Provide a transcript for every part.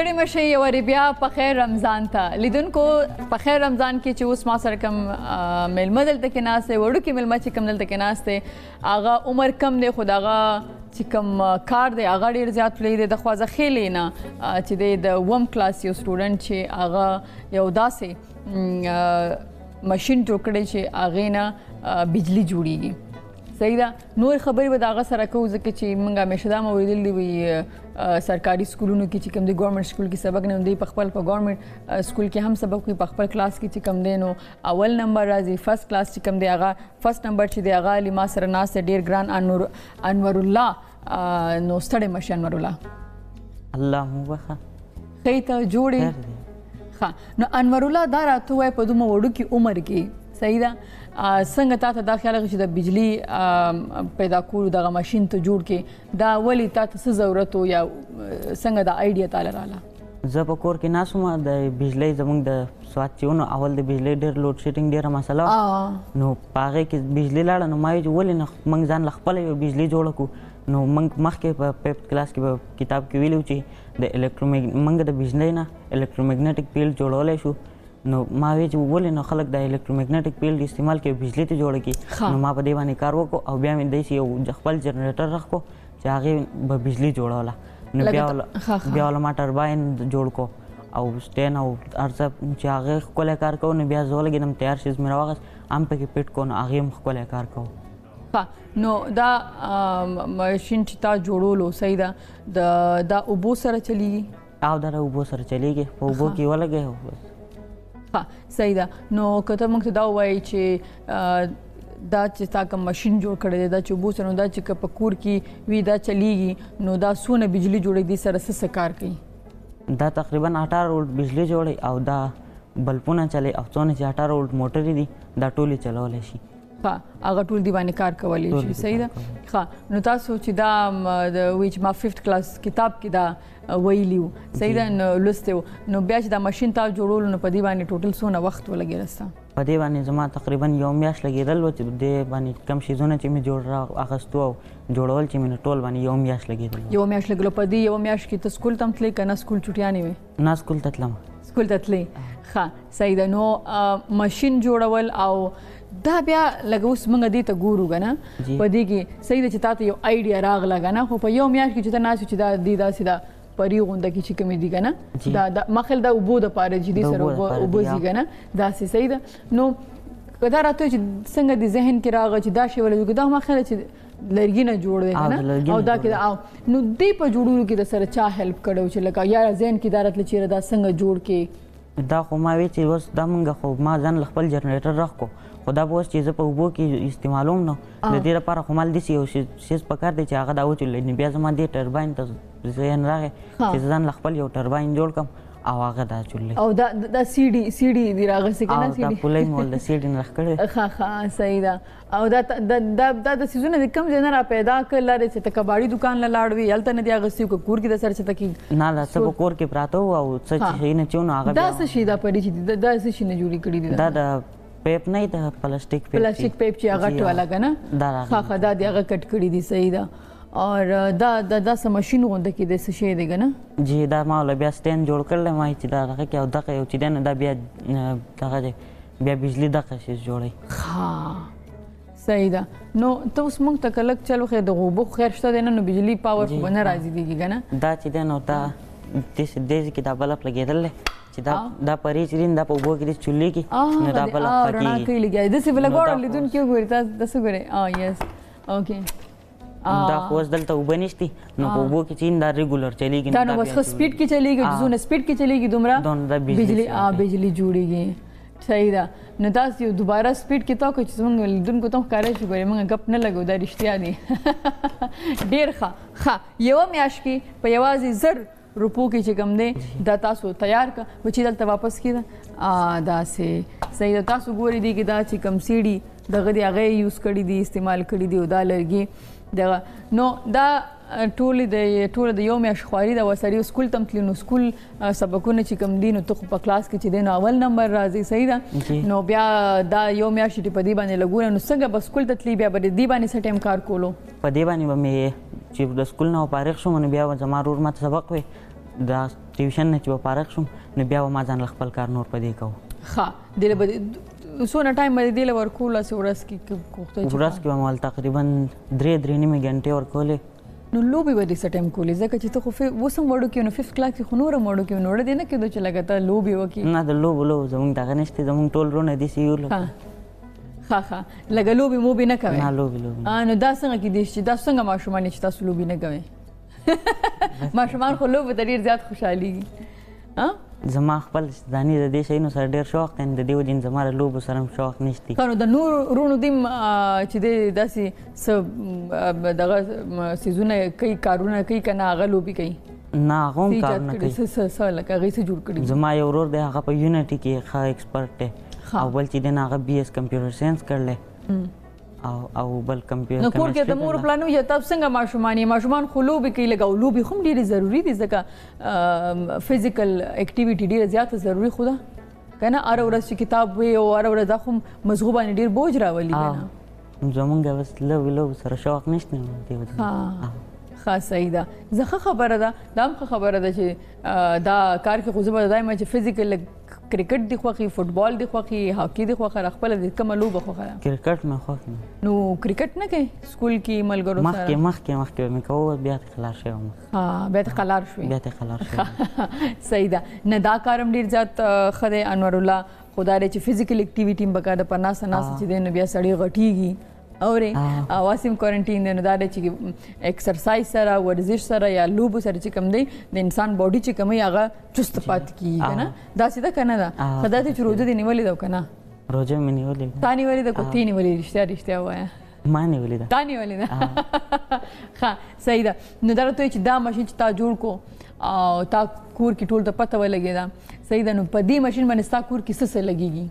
ستړي مشئ یو وارې بیا په خیر رمضان ته لیدونکو په خیر رمضان کې چې اوس ما سره کوم میلمه دلته کې ناست دی وړوکی میلمه چې کوم دلته کې ناست دی هغه عمر کم دی خو د هغه چې کوم کار دی هغه ډېر زیات پلی دی د خوازخېلې نه چې دی د اووم کلاس یو سټوډنټ چې هغه یو داسې ماشین جوړ کړی چې هغې نه بجلي جوړیږي صحیح ده نور خبرې به د هغه سره کوو ځکه چې موږ همیشه دا مو اورېدلي دي وایي سرکاري سکولونو کې چې کوم دی ګورنمنټ سکول کې سبق نه دی په خپل په ګورنمنټ سکول کې هم سبق کوي په خپل کلاس کې چې کوم دی نو اول نمبر راځي فرست کلاس چې کوم دی هغه فرست نمبر چې دی هغه علي ما سره ناست دی ډېر ګران انور الله نو ستړی مشه انور الله الله مو بخښه ښه ته جوړې ښه نو انور الله دا راته ووایه په دومره وړوکي عمر کې صحیح ده څنګه تا ته دا خیال راغی چې د بجلي پیدا کولو دغه ماشین ته جوړ کې دا ولې تا ته څه ضرورت و یا څنګه دا آیډیا تاله راله زه په کور کې ناست وم د بجلۍ زموږ د سوات چې و نو اول د بجلۍ ډېر لوډ شیډینګ ډېره مسله وه نو په هغې کې بجلي لاړه نو ما ویل چې ولې نه موږ ځان له خپله یو بجلي جوړه کړو نو موږ مخکې په ففت کلاس کې په کتاب کې ویلي چې د موږ د بجلۍ نه الکترومیګنیټک فیلډ جوړولی شو نو ما وی چې ولې نو خلک د الکترومیګنیټک فیلډ استعمال کوي بجلي ته جوړه کړي نو ما په دې باندې کار وکړو او بیا مې داسې یو خپل جنریټر راکړو چې هغې به بجلي جوړوله نو بیا وله ما ټرباین جوړ کړو او سټین او هر څه چې هغې ښکلی کار کوو نو بیا زه ولګېدم تیار شیز مې راواغست هم پکې فټ کړو نو هغې هم ښکلی کار کوو نو دا ماشین چې تا جوړولو صحیح ده دا اوبو سره چلیږي او دا اوبو سره چلیږي په اوبو کې ولګې ها صحیح ده نو که ته موږ ته دا ووایې چې دا چې تا کوم ماشین جوړ کړی دی دا چې اوبو سره نو دا چې که په کور کې وي دا چلیږي نو دا څونه بجلي جوړوي دې سره څه کار کوي دا تقریبا 18 وولټ بجلي جوړوي او دا بلبونه چلی او څونه چې 18 وولټ موټرې دي دا ټولې چلولی شي ها هغه ټول دی باندې کار کولی شي صحیح ده ښه نو تاسو چې دا وایي چې ما ففت کلاس کتاب کې دا ویلي وو صحیح ده نو لوستی وو نو بیا چې دا ماشین تا جوړولو نو په دې باندې ټوټل څونه وخت ولګېده ستا په دې باندې زما تقریبا یو میاشت لګېدل و چې دې باندې کم شیزونه چې مې جوړ اخیستو او جوړول چې مې ټول باندې یو میاشت لګېدل یو میاشت لګېدلو په دې یو میاشت کې ته سکول ته هم تلې که نه سکول چوټیانې وې نه سکول ته تلم سکول ته تلې ښه صحیح ده نو ماشین جوړول او دا بیا لږ اوس موږ دې ته ګورو که نه په دې کې صحیح ده چې تا ته یو آیډیا راغله که نه خو په یو میاشت کې چې ته ناست چې دا دې داسې ده پري غونډه کې چې کومې دي که نه دا مخل دا اوبو دپاره چې دې سره اوبه ځي که نه داسې صحیح ده نو که دا راته چې څنګه دې ذهن کې راغله چې دا شی ولې دا ما خیال چې لرګي نه جوړ دی که نه او دا کې نو دې په جوړولو کې د سره چا هیلپ کړی چې لکه یاره ذهن کې دا راتله چېرې دا څنګه جوړ کې دا خو ما وی چې اوس دا موږ خو ما ځان له خپل جنریټر راکړو خو دا به اوس چې زه په اوبو کې استعمالوم نو د دې لپاره خو مال داسې یو شیز پکار دی چې هغه دا وچلوي بیا زما دې ټرباین ته ذهن راغی چې زه ځان له خپل یو ټرباین جوړ کړم او هغه دا چولې او دا سی ډي دی راغستې که نه دا پولی مې ول د سی ډي نه راښکړی ښه صحیح ده او دا د څیزونه د کوم ځای نه را پیدا کړل لرې چې ته کباړي دکان له لاړ وي هلته نه دي اخیستي که کور کې د سره چې ته کېږي نه دا څه په کور کې پراته وو او څه چې شي نه چې نو هغه دا څه شي دا پرې چې دا څه شي نه جوړې کړي دي دا د پیپ نه د پلاستیک پیپ چې هغه ټوله که نه ښه دا د هغه کټ کړي دي صحیح ده اور دا څه ماشین غونډه کې د څه شی دی که نه جی دا ما وله بیا سټین جوړ کړلی ما چې دا هغه کې او دغه یو چې دی نه دا بیا دغه دی بیا بجلي دغه شیز جوړوي ښه صحیح ده نو ته اوس موږ ته که لږ چل وښیې د اوبو خیر شته دی نه نو بجلي پاور خو به نه راځي دیږي که نه دا چې دی نو دا دې کې دا بلب لګېدل دی چې دا پرې چې دی دا په اوبو کې دې چولېږي نو دا بلب رڼا کوي لګیا داسې به لګوړه لیدونکي وګوري تاسو داسې ګورئ یس اوکې دا خو اوس دلته اوبه نشتي نو په اوبو کې چې دا ریګولر چلیږي دا نو بس ښه سپیډ کې چلیږي څونه سپیډ کې چلیږي دومره بجلي جوړیږي صحیح ده نو داسې یو دوباره سپیډ کې تا که چې زموږ لیدونکو ته هم ښکاره شي ګورې موږ ګپ نه لګو دا رښتیا دي ډېر ښه یوه میاشت کې په یوازې 1000 روپو کې چې کوم دی دا تاسو تیار کړه بچي دلته واپس کېده داسې صحیح ده تاسو ګورئ دي کې دا چې کوم سیډي دغه دی هغه یې یوز کړي دي استعمال کړي دي او دا لرګي دغه نو دا ټولې د یو میاشت خواري ده سړي سکول ته هم تلي نو سکول سبقونه چې کوم دي نو ته خو په کلاس کې چې دی نو اول نمبر راځي صحیح ده نو بیا دا یو میاشت چې په دې باندې لګونه نو څنګه به سکول ته تلي بیا به د دې باندې څه ټایم کار کولو په دې باندې به مې چې د سکول نه فارغ شوم نو بیا زما ورور ماته سبق وی دا ټیوشن نه چې به فارغ شوم نو بیا به ما ځان له خپل کار نور په دې کوو. ښه دې به څونه ټایم به دې له ورکول هسې ورځ کې ورځ کې به ما تقریبا 3 نیمې غنټې ورکولې. نو لوبې به دې څه ټایم کولې ځکه چې ته خو اوس هم وړو کې نو 5th کلاس کې خو نور هم وړو کې نو وړه دې نه کېدو چې لکه ته لوبې وکړې؟ نه د لوبو زموږ دغه نشته زموږ ټول وروڼه داسې یو ښه لکه لوبې موبې نه کوئ؟ نه لوبې نو دا څنګه کېدای شي چې دا څنګه ماشومان چې تاسو لوبې نه کوئ؟ ماشومان خو لوبو ته ډېر زیات خوشحالېږي. زما خپل ځاني د دې شیانو سره ډېر شوق دی نو د دې وجې زما د لوبو سره هم شوق نشته. نو د نور وروڼو دې چې دی داسې څه دغه څیزونه کوي کارونه کوي که نه هغه لوبې کوي؟ نه هغه هم کارونه کوي. څه لکه هغې څه جوړ کړي؟ زما یو ورور دی هغه په یونیټي کې ښه ایکسپرټ دی او بل چې دی نه هغه BS کمپیوټر ساینس کړلی او بل کمپیوټر. نو کور کې د مور پلان وي تاسو څنګه ماشومان یې؟ ماشومان خو لوبې کوي لکه او لوبې خو هم ډېرې ضروري دي ځکه فزیکل اکټیویټي ډېره زیاته ضروري خو ده که نه؟ هره ورځ چې کتاب وي او هره ورځ دا خو مزغو باندې ډېر بوج راولي که نه؟ زمونږ بس لوبې سره شوق نشته. ښه صحیح ده. زه ښه خبره ده دا هم ښه خبره ده چې دا کار کې خو زه به دا یم چې فزیکل کرکټ دی خوښي فوټبال دی خوښي هاکي دی خوښه خپله د کومه لوبه خوښه ده؟ کرکټ مې خوښ دی. نو کرکټ نه کوې سکول کې ملګرو سره؟ مخکې مې کوو بیا ته خلاص شوی. بیا ته خلاص شوې؟ بیا ته خلاص شوی. صحیح ده. نه دا کار هم ډېر زیات ښه دی انور الله خو دا دی چې فزیکل اکټیویټي هم پکار ده په ناسته چې دی نو بیا سړی غټېږي اورې واسم کوارنټین دی نو دا دی چې ایکسرسایز سره ورزش سره یا لوبو سره چې کوم دی د انسان باډي چې کوم هغه چست پاتې کېږي که نه؟ داسې ده که نه ده؟ ښه دا دی چې روژه دې نیولې ده که نه؟ روژه مې نیولې ده. تا نیولې ده که تی نیولې؟ رښتیا ووایه. ما نیولې ده. تا نیولې ده؟ ښه صحیح ده. نو دا راته وایي چې دا ماشین چې تا جوړ کو او تا کور کې ټول ته پته ولګېده صحیح ده نو په دې ماشین باندې ستا کور کې څه لګېږي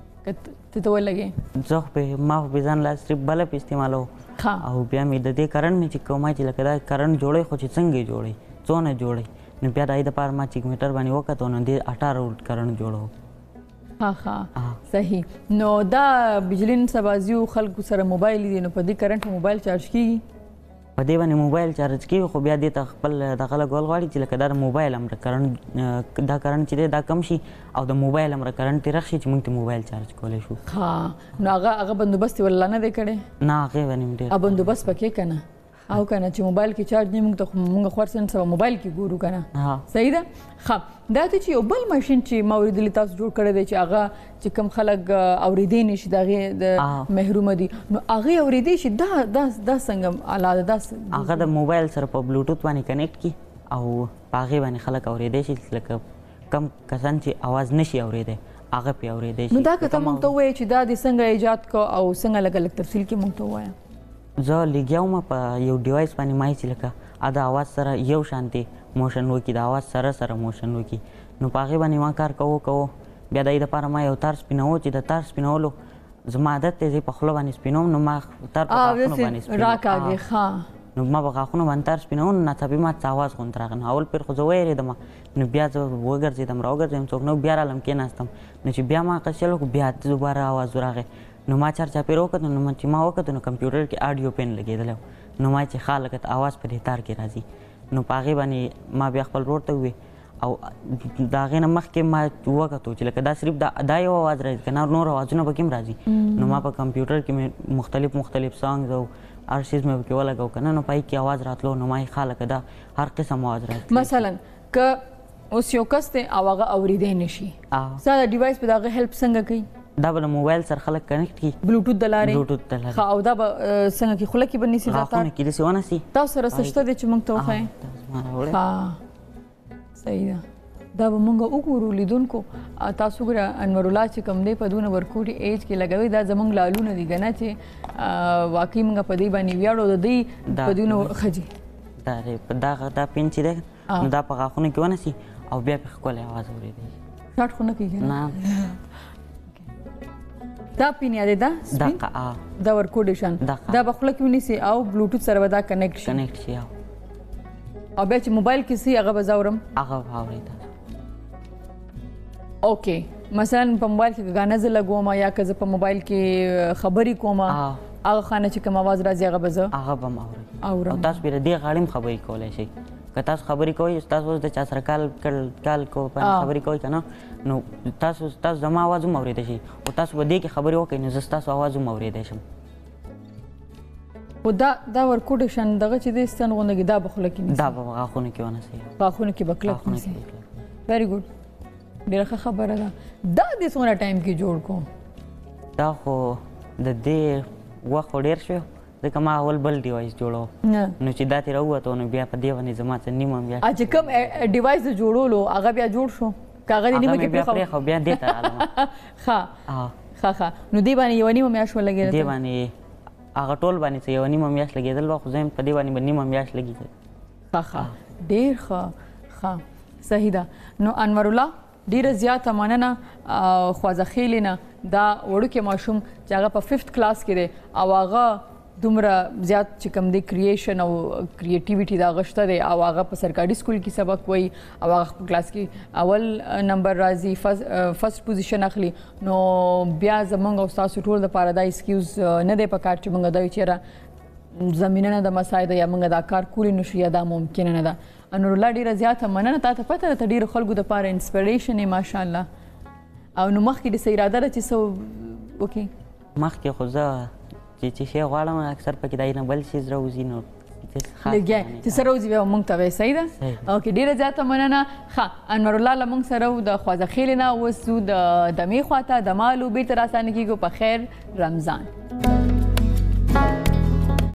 ته ته ولګې؟ زه خو ما خو ځان لا صرف بلب استعمالوم او بیا مې د دې کرنټ مې چې کوم چې لکه دا کرنټ جوړوي خو چې څنګه یې جوړوي څونه جوړوي نو بیا د هغې دپاره ما چې میټر باندې وکتو نو دې 18 وولټ کرنټ جوړوو. ښه صحیح. نو دا بجلي نن سبا ځینو خلکو سره موبایل دي نو په دې کرنټ موبایل چارج کېږي؟ په دې باندې موبایل چارج کېږي خو بیا دې ته خپل دغه لګول غواړي چې لکه دا د موبایل همره کرنټ دا کرنټ چې دی دا کم شي او د موبایل همره کرنټ تېره شي چې موږ ته موبایل چارج کولی شو. نو هغه بندوبست یې ولله نه دی کړی؟ نه هغې باندې مې ډېر بندوبست پکې که نه؟ او که نه چې موبایل کې چارج نه موږ ته موږ خو نن سبا موبایل کې ګورو که نه؟ صحیح ده. ښه دا دی چې یو بل ماشین چې ما اورېدلي تاسو جوړ کړی دی چې هغه چې کوم خلک اورېدی نه شي د هغې د محرومه دي نو هغې اورېدی شي دا څنګه اله ده؟ هغه د موبایل سره په بلوټوث باندې کنیکټ کړي او په هغې باندې خلک اورېدی شي لکه کم کسان چې اواز نشي اورېدی هغه پرې اورېدی شي. نو دا که ته موږ ته ووایې چې دا دې څنګه ایجاد کو او څنګه لږ تفصیل کې موږ ته ووایه. زه لګیا وم په یو ډیوایس باندې ما چې لکه د اواز سره یو شانتې موشن وکړي د اواز سره موشن وکړي نو په هغې باندې ما کار کوو بیا د هغې دپاره ما یو تار سپینوو چې د تار سپینولو زما عادت دی زه په خوله باندې سپینوم نو ما تار په غاښونو باندې نو ما په غاښونو باندې تار سپینوم نو ناڅاپي ما څه اواز غوندې راغی نو اول پیر خو زه ویرېدم نو بیا زه وګرځېدم راوګرځېدم څوک نو بیا رالم کېناستم نو چې بیا ما هغه چل وکړو بیا دوباره اواز راغی نو ما چارچاپېر وکتو نو چې ما وکتو نو کمپیوټر کې آډیو پین لګېدلی نو ما چې ښه لکه اواز په دې تار کې راځي نو په هغې باندې ما بیا خپل ورور ته وویې او د هغې نه مخکې ما وکتو چې لکه دا صرف دا یو اواز راځي که نور اوازونه پکې هم راځي نو ما په کمپیوټر کې مې مختلف سانګز او هر چیز مې پکې ولګو که نه نو په هغې کې اواز راتلو نو ما یې ښه لکه دا هر قسم اواز راځي. مثلا که اوس یو کس دی او هغه اورېدی نه شي ستا د ډیوایس په د هغه هیلپ څنګه کوي؟ دا به د موبایل سره خلک کنیکټ کړي بلوټوث د لارې. ښه او دا به څنګه کې خوله کې به نیسي دا تار؟ غاښونه کې داسې ونیسي. تاسو سره څه شته دی چې موږ ته وښایې؟ صحیح ده. دا به موږ وګورو لیدونکو. تاسو ګوره انور الله چې کوم دی په دونه ورکوټي ایج کې لګوي دا زموږ لالونه دي که نه چې واقعي موږ په دې باندې ویاړو د دوی په دونه ښه جي دا پین چې دی نو دا په غاښونو کې ونیسي او بیا پې ښکلی اواز اورېدی شي. شاټ خو نه کېږي؟ نه دا پین یادې ده سپین دا ورکوډ شان دا به خوله کې ونیسي او بلوټوث سره به دا کنیکټ شي او بیا چې موبایل کې سي هغه به زه اورم هغه به اورېده. اوکې مثلا په موبایل کې ګانا زه لګوم یا که زه په موبایل کې خبرې کوم هغه خانه چې کوم اواز راځي هغه به زه هغه به م اورم او تاسو پرې دې غاړې هم خبرې کولی شئ که تاسو خبرې کوئ تاسو اوس د چا سره کال کو خبرې کوئ که نه نو تاسو زما اواز هم اورېدی شي خو تاسو به دې کې خبرې وکړئ نو زه ستاسو اواز هم اورېدی شم خو دا ورکوټ شان دغه چې دی ستن غونډه کې دا به خوله کې نیسي دا به غاښونو کې ونیسي غاښونو کې به کلک نیسي ویری ګوډ ډېره ښه خبره ده دا دې څومره ټایم کې جوړ کو دا خو د دې وخت خو ډېر شو ځکه ما اول بل ډیوایس جوړو نو چې دا ترې راووتو نو بیا په دې باندې زما څه نیمه میاشت چې کوم ډیوایس د جوړولو هغه بیا جوړ شو که هغه دې نیمه کې پرېښو بیا دې ته رالم ښه نو دې باندې یوه نیمه میاشت ولګېده دې باندې هغه ټول باندې څه یوه نیمه میاشت لګېدل به خو زه هم په دې باندې به نیمه میاشت لګېږي ښه ډېر ښه صحیح ده نو انور الله ډیره زیاته مننه خوازه خیلې نه دا وړوکی ماشوم چې هغه په 5th کلاس کې دی او هغه دومره زیات چې کوم دی کریشن او کریټیویټي دا غشته دی او هغه په سرکاري سکول کې سبق وایي او هغه په کلاس کې اول نمبر راځي فرست پوزیشن اخلي نو بیا زمونږ او ستاسو ټول دپاره دا ایکسکیوز نه دی پکار چې موږ دا وایو چېرې زمینه نه د مساعده یا موږ دا کار کولی نه شو یا دا ممکنه نه ده انور الله ډیره زیاته مننه تا ته پته ده ته ډیرو خلکو دپاره انسپریشن یې ماشاءالله او نو مخکې دې څه اراده ده چې څه وکړې مخکې خو زه چې شی غواړم اکثر پکې دای نه بل شي راوځي نو لګیا چې سره راوځي بیا موږ ته وایي صحیح ده اوکې ډیره زیاته مننه ښه انور الله له موږ سره و د خوازه خیلې نه اوس د دمې خواته د مالو بېرته راسانه کېږو په خیر رمضان